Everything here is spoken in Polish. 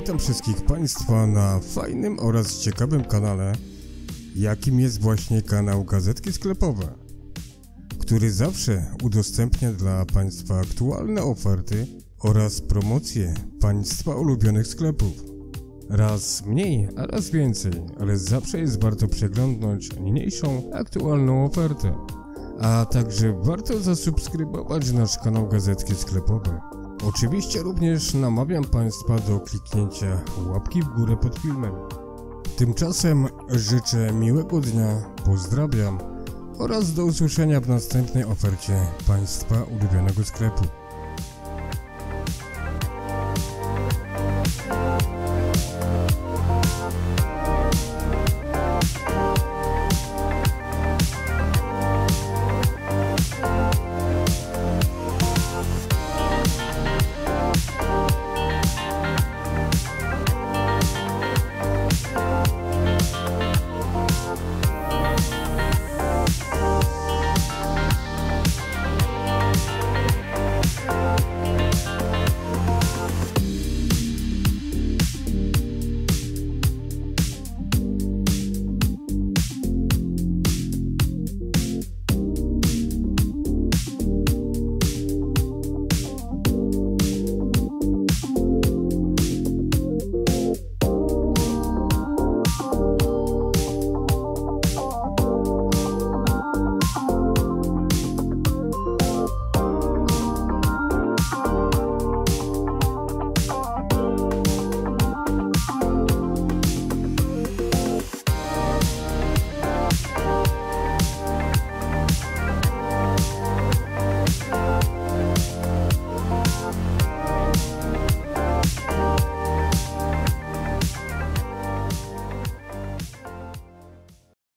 witam wszystkich Państwa na fajnym oraz ciekawym kanale, jakim jest właśnie kanał Gazetki Sklepowe, który zawsze udostępnia dla Państwa aktualne oferty oraz promocje Państwa ulubionych sklepów. Raz mniej, a raz więcej, ale zawsze jest warto przeglądnąć niniejszą aktualną ofertę. A także warto zasubskrybować nasz kanał Gazetki Sklepowe. Oczywiście również namawiam Państwa do kliknięcia łapki w górę pod filmem. Tymczasem życzę miłego dnia, pozdrawiam oraz do usłyszenia w następnej ofercie Państwa ulubionego sklepu.